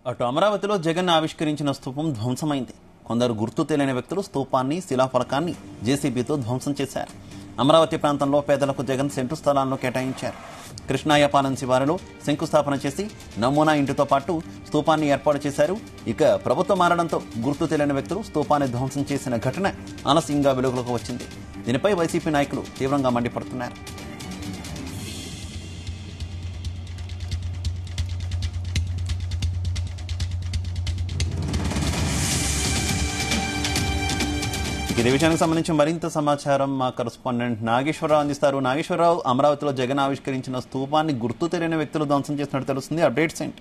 అటు అమరావతిలో జగన్ ఆవిష్కరించిన స్తూపం ధ్వంసమైంది. కొందరు గుర్తు తెలియని వ్యక్తులు స్తూపాన్ని, శిలాఫలకాన్ని జేసీబీతో ధ్వంసం చేశారు. అమరావతి ప్రాంతంలో పేదలకు జగన్ సెంటు స్థలాలను కేటాయించారు. కృష్ణాయపాలెం శివారులో శంకుస్థాపన చేసి నమూనా ఇంటితో పాటు స్తూపాన్ని ఏర్పాటు చేశారు. ఇక ప్రభుత్వం మారడంతో గుర్తు తెలియని వ్యక్తులు స్తూపాన్ని ధ్వంసం చేసిన ఘటన ఆలస్యంగా వెలుగులోకి వచ్చింది. దీనిపై వైసీపీ నాయకులు తీవ్రంగా మండిపడుతున్నారు. ఇదే విషయానికి సంబంధించి మరింత సమాచారం మా కరెస్పాండెంట్ నాగేశ్వరరావు అందిస్తారు. నాగేశ్వరరావు, అమరావతిలో జగన్ ఆవిష్కరించిన స్తూపాన్ని గుర్తు తెలియని వ్యక్తులు ధ్వంసం చేసినట్టు తెలుస్తుంది. అప్డేట్స్ ఏంటి?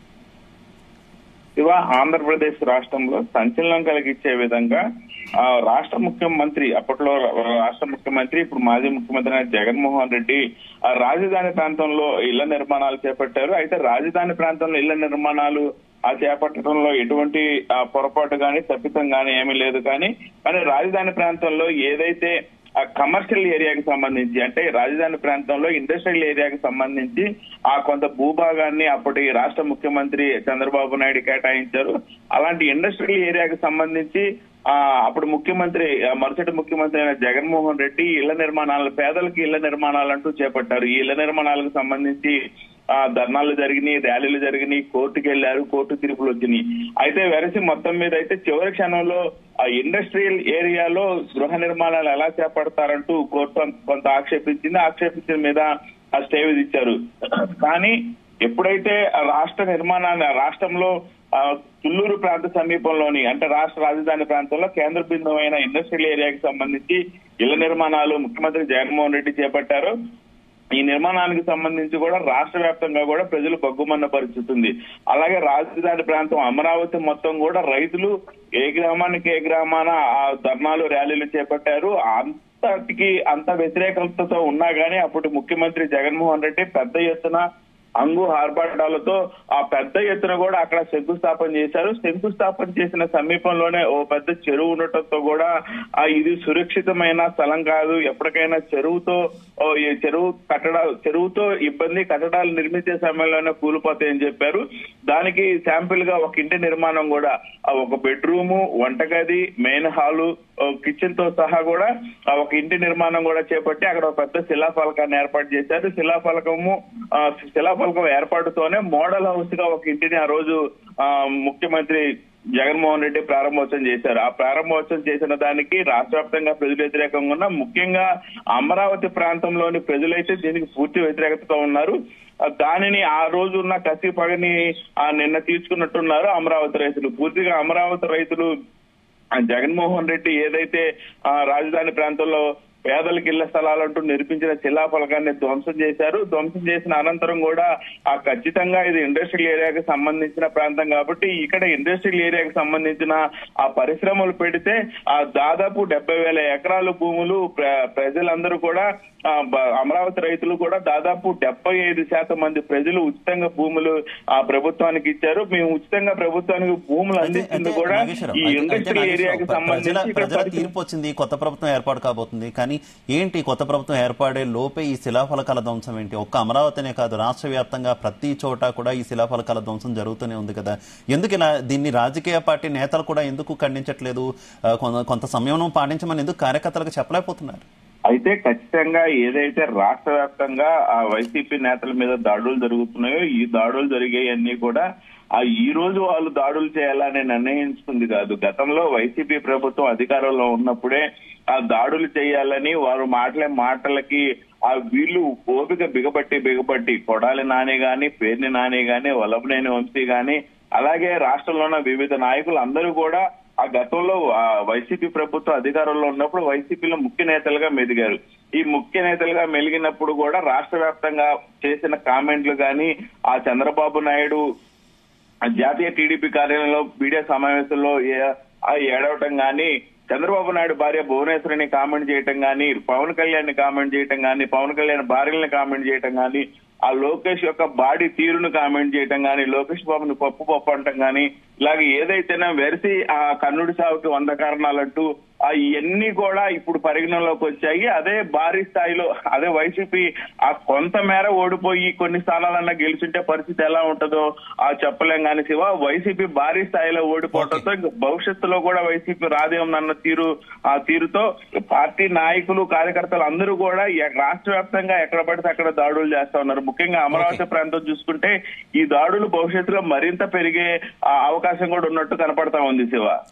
ఇవా ఆంధ్రప్రదేశ్ రాష్ట్రంలో సంచలనం కలిగించే విధంగా రాష్ట్ర ముఖ్యమంత్రి, అప్పట్లో రాష్ట్ర ముఖ్యమంత్రి, ఇప్పుడు మాజీ ముఖ్యమంత్రి జగన్మోహన్ రెడ్డి రాజధాని ప్రాంతంలో ఇళ్ల నిర్మాణాలు చేపట్టారు. అయితే రాజధాని ప్రాంతంలో ఇళ్ల నిర్మాణాలు చేపట్టడంలో ఎటువంటి పొరపాటు గాని తప్పితం గాని ఏమీ లేదు. కానీ రాజధాని ప్రాంతంలో ఏదైతే కమర్షియల్ ఏరియాకి సంబంధించి, అంటే రాజధాని ప్రాంతంలో ఇండస్ట్రియల్ ఏరియాకి సంబంధించి కొంత భూభాగాన్ని అప్పటి రాష్ట్ర ముఖ్యమంత్రి చంద్రబాబు నాయుడు కేటాయించారు. అలాంటి ఇండస్ట్రియల్ ఏరియాకి సంబంధించి అప్పుడు ముఖ్యమంత్రి, మరుసటి ముఖ్యమంత్రి అయిన జగన్మోహన్ రెడ్డి ఇళ్ల నిర్మాణాలు, పేదలకు ఇళ్ల నిర్మాణాలంటూ చేపట్టారు. ఈ ఇళ్ల నిర్మాణాలకు సంబంధించి ధర్నాలు జరిగినాయి, ర్యాలీలు జరిగినాయి, కోర్టుకు వెళ్లారు, కోర్టు తీర్పులు వచ్చినాయి. అయితే వెరసి మొత్తం మీద అయితే చివరి క్షణంలో ఇండస్ట్రియల్ ఏరియాలో గృహ నిర్మాణాలు ఎలా చేపడతారంటూ కోర్టు కొంత ఆక్షేపించింది. ఆక్షేపించిన మీద స్టే విధించారు. కానీ ఎప్పుడైతే రాష్ట్రంలో తుళ్లూరు ప్రాంత సమీపంలోని, అంటే రాష్ట్ర రాజధాని ప్రాంతంలో కేంద్ర బిందువు అయిన ఇండస్ట్రియల్ ఏరియాకి సంబంధించి ఇళ్ల నిర్మాణాలు ముఖ్యమంత్రి జగన్మోహన్ రెడ్డి చేపట్టారు. ఈ నిర్మాణానికి సంబంధించి కూడా రాష్ట్ర వ్యాప్తంగా కూడా ప్రజలు బగ్గుమన్న పరిస్థితి ఉంది. అలాగే రాజధాని ప్రాంతం అమరావతి మొత్తం కూడా రైతులు ఏ గ్రామాన ధర్నాలు, ర్యాలీలు చేపట్టారు. అంత వ్యతిరేకతతో ఉన్నా గానీ అప్పుడు ముఖ్యమంత్రి జగన్మోహన్ రెడ్డి పెద్ద ఎత్తున ఆర్భాటాలతో పెద్ద ఎత్తున కూడా అక్కడ శంకుస్థాపన చేశారు. శంకుస్థాపన చేసిన సమీపంలోనే ఓ పెద్ద చెరువు ఉండటంతో కూడా ఇది సురక్షితమైన స్థలం కాదు, ఎప్పటికైనా చెరువుతో ఇబ్బంది, కట్టడాలు నిర్మించే సమయంలోనే కూలిపోతాయని చెప్పారు. దానికి శాంపిల్ గా ఒక ఇంటి నిర్మాణం కూడా, ఒక బెడ్రూము, వంటగది, మెయిన్ హాలు, కిచెన్ తో సహా కూడా ఒక ఇంటి నిర్మాణం కూడా చేపట్టి అక్కడ ఒక పెద్ద శిలాఫలకాన్ని ఏర్పాటు చేశారు. శిలాఫలకం ఏర్పాటుతోనే మోడల్ హౌస్ గా ఒక ఇంటిని ఆ రోజు ముఖ్యమంత్రి జగన్మోహన్ రెడ్డి ప్రారంభోత్సవం చేశారు. ఆ ప్రారంభోత్సవం చేసిన దానికి రాష్ట్ర వ్యాప్తంగా ప్రజలు వ్యతిరేకంగా ఉన్న, ముఖ్యంగా అమరావతి ప్రాంతంలోని ప్రజలైతే దీనికి పూర్తి వ్యతిరేకతతో ఉన్నారు. దానిని ఆ రోజు ఉన్న కసి పగని నిన్న తీర్చుకున్నట్టున్నారు అమరావతి రైతులు. పూర్తిగా అమరావతి రైతులు జగన్మోహన్ రెడ్డి ఏదైతే రాజధాని ప్రాంతంలో పేదలకు ఇళ్ల స్థలాలంటూ నిర్మించిన శిలాఫలకాన్ని ధ్వంసం చేశారు. ధ్వంసం చేసిన అనంతరం కూడా ఖచ్చితంగా ఇది ఇండస్ట్రియల్ ఏరియాకి సంబంధించిన ప్రాంతం కాబట్టి ఇక్కడ ఇండస్ట్రియల్ ఏరియాకి సంబంధించిన పరిశ్రమలు పెడితే దాదాపు 70,000 ఎకరాల భూములు ప్రజలందరూ కూడా, అమరావతి రైతులు కూడా దాదాపు 75% మంది ప్రజలు ఉచితంగా భూములు ప్రభుత్వానికి ఇచ్చారు. మేము ఉచితంగా ప్రభుత్వానికి భూములు అందించింది కూడా ఈ ఇండస్ట్రియల్ ఏరియాకి సంబంధించి తీర్పు వచ్చింది. కొత్త ప్రభుత్వం ఏర్పాటు కాబోతుంది. కానీ ఏంటి, కొత్త ప్రభుత్వం ఏర్పడే లోపే ఈ శిలాఫలకాల ధ్వంసం ఏంటి? ఒక్క అమరావతినే కాదు, రాష్ట్ర వ్యాప్తంగా ప్రతి చోట కూడా ఈ శిలాఫలకాల ధ్వంసం జరుగుతూనే ఉంది కదా. ఎందుకు ఇలా దీన్ని రాజకీయ పార్టీ నేతలు కూడా ఎందుకు ఖండించట్లేదు? కొంత సమయం పాటించమని ఎందుకు కార్యకర్తలకు చెప్పలేకపోతున్నారు? అయితే ఖచ్చితంగా ఏదైతే రాష్ట్ర వ్యాప్తంగా వైసీపీ నేతల మీద దాడులు జరుగుతున్నాయో, ఈ దాడులు జరిగేవన్నీ కూడా ఈ రోజు వాళ్ళు దాడులు చేయాలని నిర్ణయించుకుంది కాదు. గతంలో వైసీపీ ప్రభుత్వం అధికారంలో ఉన్నప్పుడే దాడులు చేయాలని వారు మాటలకి వీళ్ళు ఓపిక బిగబట్టి కొడాలి నాని గాని, పేర్ని నాని గాని, వల్లభనేని వంశీ గాని, అలాగే రాష్ట్రంలో ఉన్న వివిధ నాయకులు అందరూ కూడా గతంలో వైసీపీ ప్రభుత్వం అధికారంలో ఉన్నప్పుడు వైసీపీలో ముఖ్య నేతలుగా మెదిగారు. ఈ ముఖ్య నేతలుగా మెలిగినప్పుడు కూడా రాష్ట్ర వ్యాప్తంగా చేసిన కామెంట్లు గాని, చంద్రబాబు నాయుడు జాతీయ టీడీపీ కార్యాలయంలో మీడియా సమావేశంలో ఏడవటం గాని, చంద్రబాబు నాయుడు భార్య భువనేశ్వరిని కామెంట్ చేయటం గాని, పవన్ కళ్యాణ్ ని కామెంట్ చేయటం గాని, పవన్ కళ్యాణ్ భార్యని కామెంట్ చేయటం గాని, లోకేష్ యొక్క బాడీ తీరును కామెంట్ చేయటం గాని, లోకేష్ బాబుని పప్పు అంటం గాని, ఇలాగ ఏదైతేనే వెరసి కన్నుడి సాగుకి 100 కారణాలంటూ ఇవన్నీ కూడా ఇప్పుడు పరిగణనలోకి వచ్చాయి. అదే భారీ స్థాయిలో అదే వైసీపీ ఆ కొంత మేర ఓడిపోయి కొన్ని స్థానాలన్నా గెలుచుంటే పరిస్థితి ఎలా ఉంటుందో చెప్పలేం కానీ శివ, వైసీపీ భారీ స్థాయిలో ఓడిపోవడంతో భవిష్యత్తులో కూడా వైసీపీ రాదేమన్న తీరుతో పార్టీ నాయకులు కార్యకర్తలు అందరూ కూడా రాష్ట్ర వ్యాప్తంగా ఎక్కడ పడితే అక్కడ దాడులు చేస్తా ఉన్నారు. ముఖ్యంగా అమరావతి ప్రాంతం చూసుకుంటే ఈ దాడులు భవిష్యత్తులో మరింత పెరిగే అవకాశం కూడా ఉన్నట్టు కనపడతా ఉంది శివ.